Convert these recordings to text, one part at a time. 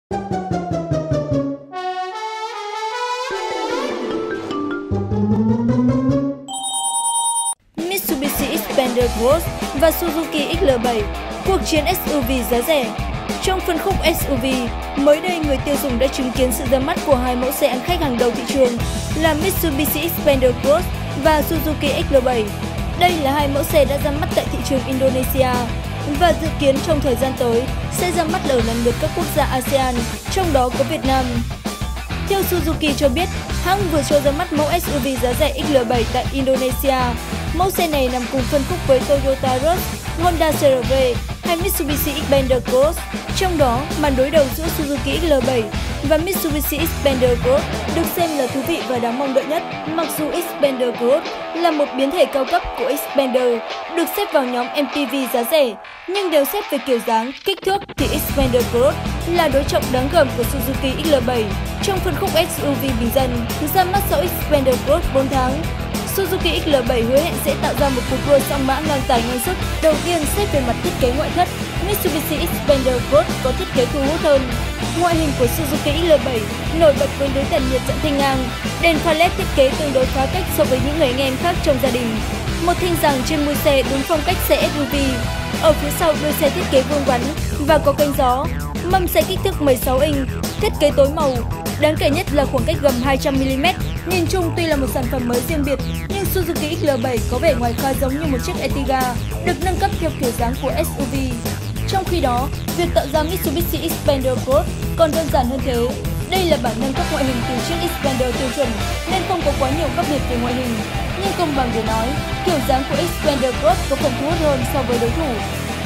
Mitsubishi Xpander Cross và Suzuki XL7, cuộc chiến SUV giá rẻ. Trong phân khúc SUV, mới đây người tiêu dùng đã chứng kiến sự ra mắt của hai mẫu xe ăn khách hàng đầu thị trường là Mitsubishi Xpander Cross và Suzuki XL7. Đây là hai mẫu xe đã ra mắt tại thị trường Indonesia và dự kiến trong thời gian tới sẽ ra mắt ở lần lượt các quốc gia ASEAN, trong đó có Việt Nam. Theo Suzuki cho biết, hãng vừa cho ra mắt mẫu SUV giá rẻ XL7 tại Indonesia. Mẫu xe này nằm cùng phân khúc với Toyota Rush, Honda CR-V hay Mitsubishi Xpander Cross. Trong đó, màn đối đầu giữa Suzuki XL7 và Mitsubishi Xpander Cross được xem là thú vị và đáng mong đợi nhất. Mặc dù Xpander Cross là một biến thể cao cấp của Xpander, được xếp vào nhóm MPV giá rẻ, nhưng nếu xét về kiểu dáng, kích thước thì Xpander Cross là đối trọng đáng gờm của Suzuki XL7. Trong phân khúc SUV bình dân, ra mắt sau Xpander Cross 4 tháng, Suzuki XL7 hứa hẹn sẽ tạo ra một cuộc đua song mã ngang tài ngang sức. Đầu tiên, xét về mặt thiết kế ngoại thất, Mitsubishi Xpander Cross có thiết kế thu hút hơn. Ngoại hình của Suzuki XL7 nổi bật với lưới tản nhiệt dẫn thanh ngang, đèn pha LED thiết kế tương đối phá cách so với những người anh em khác trong gia đình. Một thanh giàng trên mui xe đúng phong cách xe SUV. Ở phía sau, đuôi xe thiết kế vuông vắn và có cánh gió. Mâm xe kích thước 16 inch, thiết kế tối màu. Đáng kể nhất là khoảng cách gầm 200mm. Nhìn chung tuy là một sản phẩm mới riêng biệt, nhưng Suzuki XL7 có vẻ ngoài khá giống như một chiếc Ertiga được nâng cấp theo kiểu dáng của SUV. Trong khi đó, việc tạo ra Mitsubishi Xpander Cross còn đơn giản hơn thế. Đây là bản nâng cấp ngoại hình từ chiếc Xpander tiêu chuẩn nên không có quá nhiều khác biệt về ngoại hình. Nhưng công bằng để nói, kiểu dáng của Xpander Cross có phần thu hút hơn so với đối thủ.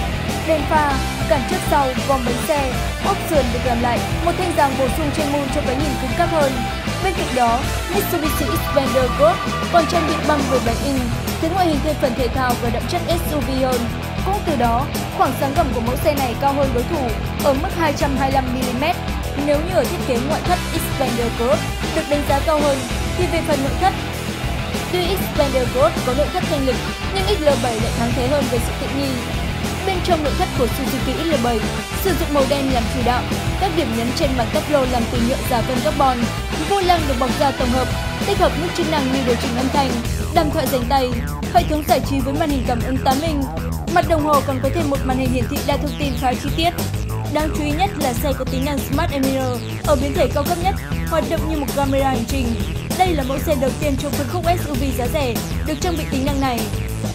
Đèn pha, cản trước sau, vòng bánh xe, ốp sườn được làm lại, một thanh giàng bổ sung trên môn cho cái nhìn cứng cáp hơn. Bên cạnh đó, Mitsubishi Xpander Cross còn trang bị băng 17 inch, khiến ngoại hình thêm phần thể thao và đậm chất SUV hơn. Cũng từ đó, khoảng sáng gầm của mẫu xe này cao hơn đối thủ ở mức 225mm. Nếu như ở thiết kế ngoại thất Xpander Cross được đánh giá cao hơn, thì về phần nội thất, tuy Xpander Cross có nội thất thanh lịch, nhưng XL7 lại thắng thế hơn về sự tiện nghi. Bên trong nội thất của Suzuki XL7 sử dụng màu đen làm chủ đạo, các điểm nhấn trên mặt tablo làm từ nhựa giả vân carbon, vô lăng được bọc da tổng hợp, tích hợp nút chức năng như điều chỉnh âm thanh, đàm thoại dành tay, hệ thống giải trí với màn hình cảm ứng 8 inch. Mặt đồng hồ còn có thêm một màn hình hiển thị đa thông tin khá chi tiết. Đáng chú ý nhất là xe có tính năng Smart Mirror ở biến thể cao cấp nhất, hoạt động như một camera hành trình. Đây là mẫu xe đầu tiên trong phân khúc SUV giá rẻ được trang bị tính năng này.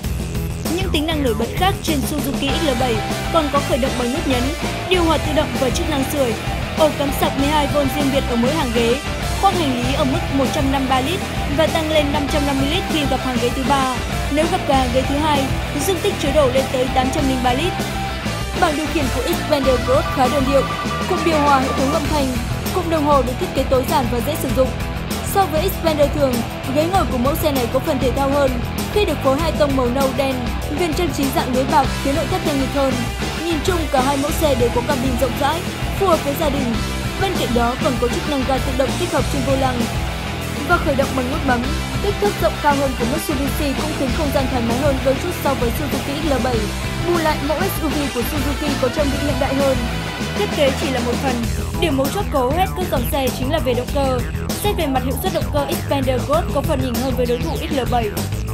Những tính năng nổi bật khác trên Suzuki XL7 còn có khởi động bằng nút nhấn, điều hòa tự động và chức năng sưởi, ổ cắm sạc 12V riêng biệt ở mỗi hàng ghế, khoang hành lý ở mức 153 lít và tăng lên 550 lít khi gặp hàng ghế thứ 3. Nếu gặp cả hàng ghế thứ 2, dung tích chứa đổ lên tới 803 lít. Bảng điều khiển của Xpander Cross khá đơn điệu, cụm điều hòa hệ thống âm thanh, cụm đồng hồ được thiết kế tối giản và dễ sử dụng. So với Xpander thường, ghế ngồi của mẫu xe này có phần thể thao hơn khi được phối hai tông màu nâu đen, viền trang trí dạng lưới bạc khiến nội thất thanh lịch hơn. Nhìn chung cả hai mẫu xe đều có cabin rộng rãi, phù hợp với gia đình. Bên cạnh đó còn có chức năng ga tự động tích hợp trên vô lăng và khởi động bằng nút bấm. Kích thước rộng cao hơn của Mitsubishi cũng khiến không gian thoải mái hơn đôi chút so với Suzuki XL7. Bù lại, mẫu SUV của Suzuki có trang bị hiện đại hơn. Thiết kế chỉ là một phần, điểm mấu chốt của hầu hết các dòng xe chính là về động cơ. Xét về mặt hiệu suất động cơ, Xpander Cross có phần nhỉnh hơn với đối thủ XL7.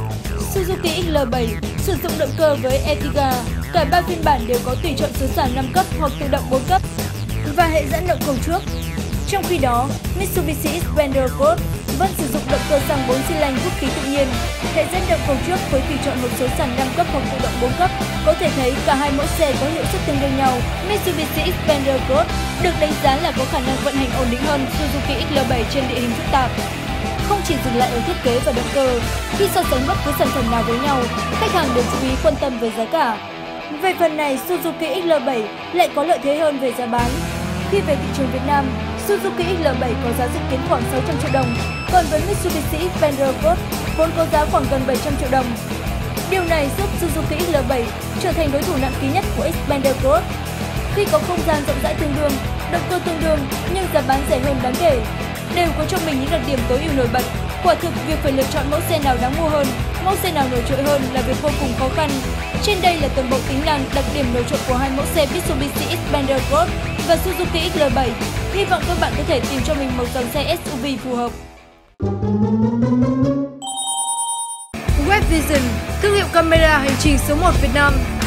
Suzuki XL7 sử dụng động cơ với Ertiga, cả ba phiên bản đều có tùy chọn số xả 5 cấp hoặc tự động 4 cấp và hệ dẫn động cầu trước. Trong khi đó, Mitsubishi Xpander Cross vẫn sử dụng động cơ xăng 4 xi lanh hút khí tự nhiên, hệ dẫn động cầu trước với tùy chọn một số xả 5 cấp hoặc tự động 4 cấp. Có thể thấy cả hai mẫu xe có hiệu suất tương đương nhau. Mitsubishi Xpander Cross được đánh giá là có khả năng vận hành ổn định hơn Suzuki XL7 trên địa hình phức tạp. Không chỉ dừng lại ở thiết kế và động cơ, khi so sánh bất cứ sản phẩm nào với nhau, khách hàng đều chú ý quan tâm về giá cả. Về phần này, Suzuki XL7 lại có lợi thế hơn về giá bán. Khi về thị trường Việt Nam, Suzuki XL7 có giá dự kiến khoảng 600 triệu đồng, còn với Mitsubishi Xpander Cross vốn có giá khoảng gần 700 triệu đồng. Điều này giúp Suzuki XL7 trở thành đối thủ nặng ký nhất của Xpander Cross. Khi có không gian rộng rãi tương đương, động cơ tương đương nhưng giá bán rẻ hơn đáng kể, đều có trong mình những đặc điểm tối ưu nổi bật. Quả thực, việc phải lựa chọn mẫu xe nào đáng mua hơn, mẫu xe nào nổi trội hơn là việc vô cùng khó khăn. Trên đây là toàn bộ tính năng, đặc điểm nổi trội của hai mẫu xe Mitsubishi Xpander Cross và Suzuki XL7. Hy vọng các bạn có thể tìm cho mình một dòng xe SUV phù hợp. Webvision, thương hiệu camera hành trình số 1 Việt Nam.